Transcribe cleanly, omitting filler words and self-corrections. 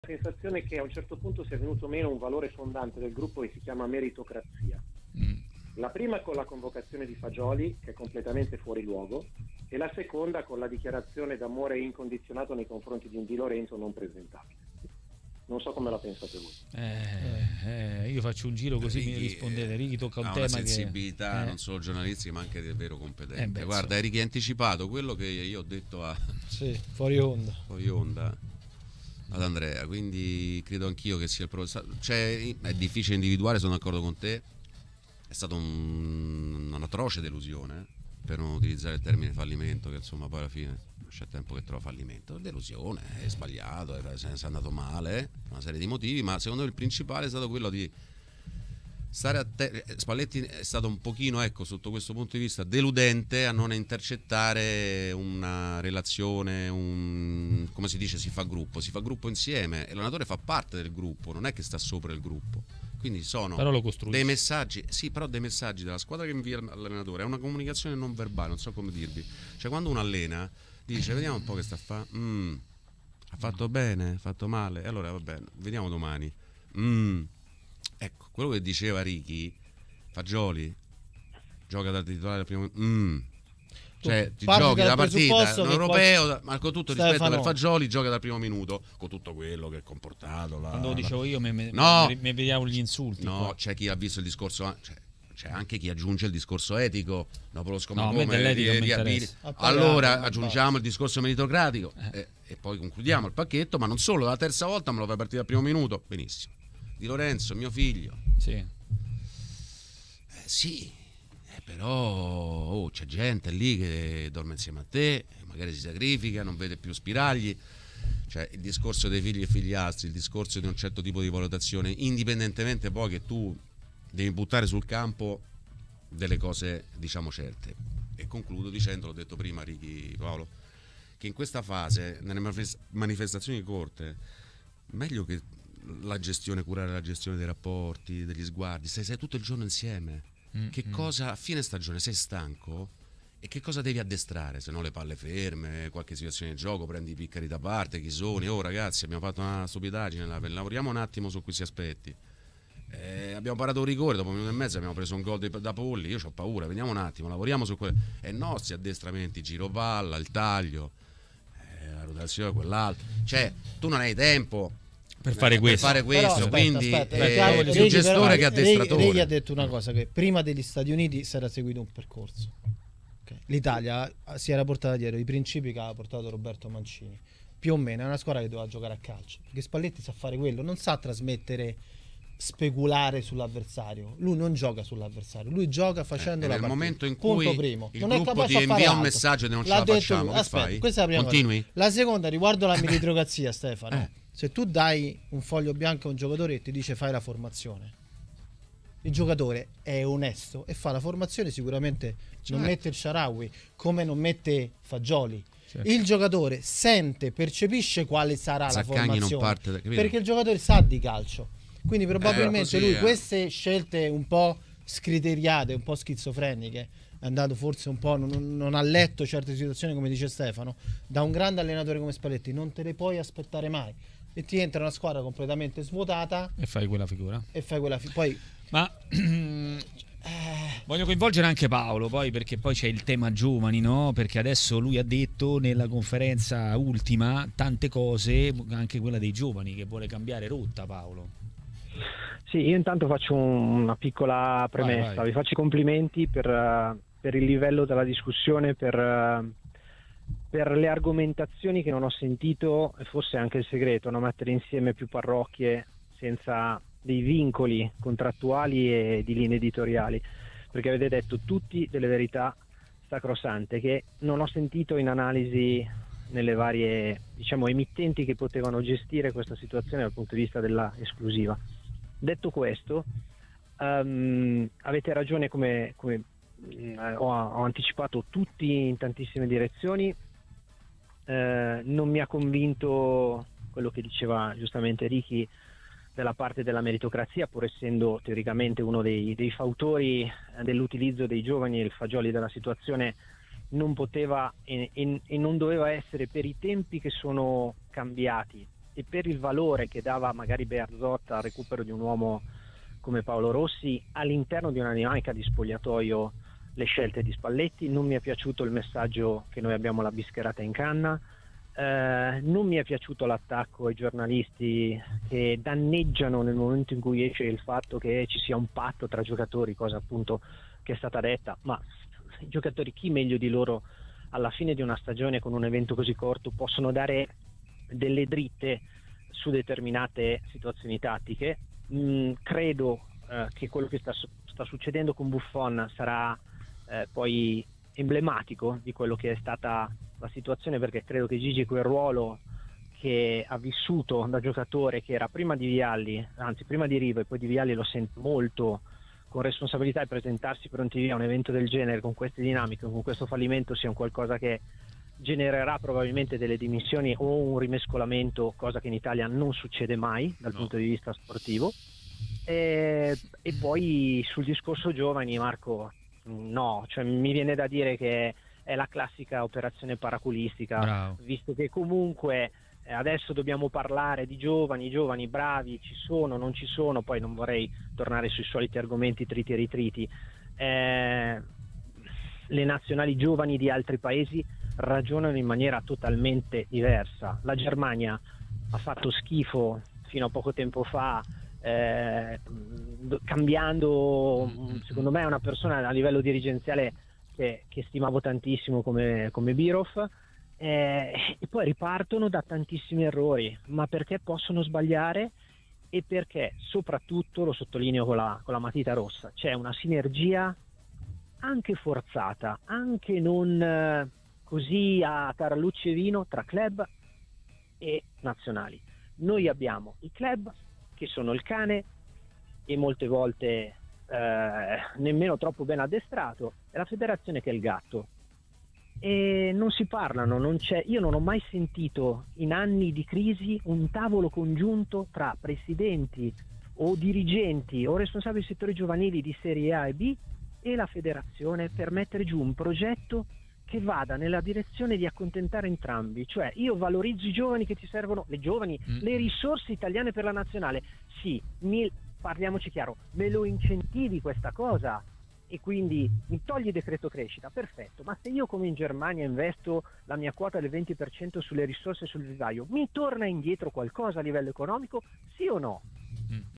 sensazione che a un certo punto sia venuto meno un valore fondante del gruppo che si chiama meritocrazia. La prima con la convocazione di Fagioli, che è completamente fuori luogo, e la seconda con la dichiarazione d'amore incondizionato nei confronti di un Di Lorenzo non presentabile. Non so come la pensate voi. Io faccio un giro così Righi, mi rispondete. Righi tocca un tema una sensibilità che non solo giornalistica ma anche davvero competente. Beh, Guarda, Righi ha anticipato quello che io ho detto a sì, fuori onda ad Andrea, quindi credo anch'io che sia il cioè, è difficile individuare, sono d'accordo con te, è stata un'atroce delusione, per non utilizzare il termine fallimento, che insomma poi alla fine non c'è tempo che trova fallimento. Delusione, è sbagliato, è andato male, una serie di motivi, ma secondo me il principale è stato quello di stare Spalletti è stato un pochino, ecco, sotto questo punto di vista deludente a non intercettare una relazione, come si dice, si fa gruppo insieme, e l'allenatore fa parte del gruppo, non è che sta sopra il gruppo. Quindi sono dei messaggi, sì, però dei messaggi della squadra che invia l'allenatore, è una comunicazione non verbale, non so come dirvi. Cioè quando uno allena dice vediamo un po' che sta a fare, ha fatto bene, ha fatto male, e allora va bene, vediamo domani. Ecco, quello che diceva Righi, Fagioli gioca da titolare al primo, cioè ti giochi la partita europeo, ma con tutto rispetto per Fagioli gioca dal primo minuto, con tutto quello che è comportato quando lo dicevo io mi vediamo gli insulti. No, qua. C'è chi ha visto il discorso, c'è anche chi aggiunge il discorso etico dopo lo scomacome allora aggiungiamo il discorso meritocratico e poi concludiamo il pacchetto, ma non solo, la terza volta me lo fai partire dal primo minuto, benissimo. Di Lorenzo, mio figlio, sì, però c'è gente lì che dorme insieme a te, magari si sacrifica, non vede più spiragli. Cioè il discorso dei figli e figliastri, il discorso di un certo tipo di valutazione, indipendentemente poi che tu devi buttare sul campo delle cose, diciamo, certe. E concludo dicendo, l'ho detto prima Righi, Paolo, che in questa fase, nelle manifestazioni corte, meglio che curare la gestione dei rapporti, degli sguardi, sei tutto il giorno insieme. Che cosa a fine stagione sei stanco e che cosa devi addestrare, se no le palle ferme, qualche situazione di gioco, prendi i piccari da parte, Chisoni, ragazzi abbiamo fatto una stupidaggine, lavoriamo un attimo su questi aspetti. Abbiamo parato un rigore, dopo un minuto e mezzo abbiamo preso un gol da Polli, io ho paura, vediamo un attimo, lavoriamo su quello, e nostri addestramenti, giro palla, il taglio, la rotazione, quell'altro, cioè tu non hai tempo per fare questo, però, quindi più gestore che addestratore. Reghi ha detto una cosa, che prima degli Stati Uniti si era seguito un percorso, l'Italia si era portata dietro i principi che aveva portato Roberto Mancini, più o meno è una squadra che doveva giocare a calcio, perché Spalletti sa fare quello, non sa trasmettere, speculare sull'avversario, lui non gioca sull'avversario, lui gioca facendo la partita. Nel momento in cui primo. il Non gruppo è capace ti a fare invia un altro. messaggio e non ce L'ha la detto facciamo, lui. che Aspetta, fai? questa è la prima Continui? cosa. La seconda riguardo la meritocrazia, Stefano. Se tu dai un foglio bianco a un giocatore e ti dice fai la formazione, il giocatore è onesto e fa la formazione, sicuramente non mette il Shaarawy come non mette Fagioli. Il giocatore sente, percepisce quale sarà Zaccagni la formazione, perché il giocatore sa di calcio. Quindi probabilmente lui queste scelte un po' scriteriate, un po' schizofreniche, è andato forse un po', non ha letto certe situazioni, come dice Stefano, da un grande allenatore come Spalletti non te le puoi aspettare mai, e ti entra una squadra completamente svuotata e fai quella figura. Poi ma voglio coinvolgere anche Paolo, poi, perché poi c'è il tema giovani, no? Perché adesso lui ha detto nella conferenza ultima tante cose, anche quella dei giovani, che vuole cambiare rotta, Paolo. Sì, io intanto faccio una piccola premessa. Vai. Vi faccio i complimenti per il livello della discussione, per le argomentazioni che non ho sentito, e forse anche il segreto, mettere insieme più parrocchie senza dei vincoli contrattuali e di linee editoriali, perché avete detto tutti delle verità sacrosante che non ho sentito in analisi nelle varie, diciamo, emittenti che potevano gestire questa situazione dal punto di vista della esclusiva. Detto questo, avete ragione, come ho anticipato tutti in tantissime direzioni. Non mi ha convinto quello che diceva giustamente Righi della parte della meritocrazia, pur essendo teoricamente uno dei fautori dell'utilizzo dei giovani e il Fagioli della situazione. Non poteva e non doveva essere, per i tempi che sono cambiati e per il valore che dava magari Bearzot al recupero di un uomo come Paolo Rossi, all'interno di una dinamica di spogliatoio le scelte di Spalletti. Non mi è piaciuto il messaggio che noi abbiamo la bischerata in canna, non mi è piaciuto l'attacco ai giornalisti che danneggiano nel momento in cui esce il fatto che ci sia un patto tra giocatori, cosa appunto che è stata detta, ma i giocatori, chi meglio di loro alla fine di una stagione con un evento così corto, possono dare delle dritte su determinate situazioni tattiche. Credo che quello che sta succedendo con Buffon sarà poi emblematico di quello che è stata la situazione, perché credo che Gigi quel ruolo che ha vissuto da giocatore, che era prima di Vialli, anzi prima di Riva e poi di Vialli, lo sente molto con responsabilità, e presentarsi pronti via a un evento del genere con queste dinamiche, con questo fallimento, sia un qualcosa che genererà probabilmente delle dimissioni o un rimescolamento, cosa che in Italia non succede mai dal punto di vista sportivo. E poi sul discorso giovani, Marco, no, cioè mi viene da dire che è la classica operazione paraculistica. Bravo. Visto che comunque adesso dobbiamo parlare di giovani bravi, ci sono, non ci sono, poi non vorrei tornare sui soliti argomenti triti e ritriti. Le nazionali giovani di altri paesi ragionano in maniera totalmente diversa. La Germania ha fatto schifo fino a poco tempo fa, cambiando, secondo me, una persona a livello dirigenziale che stimavo tantissimo come Birov, e poi ripartono da tantissimi errori, ma perché possono sbagliare e perché soprattutto, lo sottolineo con la matita rossa, c'è una sinergia anche forzata, anche non così a tarallucci e vino, tra club e nazionali. Noi abbiamo i club che sono il cane e molte volte nemmeno troppo ben addestrato, e la federazione che è il gatto, e non si parlano, io non ho mai sentito in anni di crisi un tavolo congiunto tra presidenti o dirigenti o responsabili dei settori giovanili di Serie A e B e la federazione per mettere giù un progetto che vada nella direzione di accontentare entrambi. Cioè, io valorizzo i giovani che ti servono, le giovani, le risorse italiane per la nazionale, sì, parliamoci chiaro, me lo incentivi questa cosa e quindi mi togli il decreto crescita, perfetto, ma se io come in Germania investo la mia quota del 20% sulle risorse sul vivaio, mi torna indietro qualcosa a livello economico, sì o no?